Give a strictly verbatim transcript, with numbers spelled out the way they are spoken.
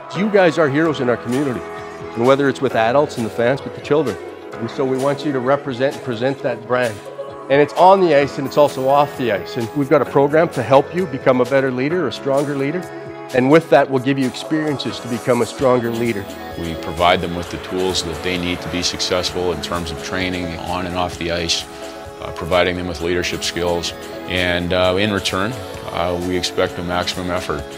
You guys are heroes in our community, and whether it's with adults and the fans, with the children. And so we want you to represent and present that brand. And it's on the ice and it's also off the ice. And we've got a program to help you become a better leader, a stronger leader. And with that, we'll give you experiences to become a stronger leader. We provide them with the tools that they need to be successful in terms of training on and off the ice, uh, providing them with leadership skills. And uh, in return, uh, we expect a maximum effort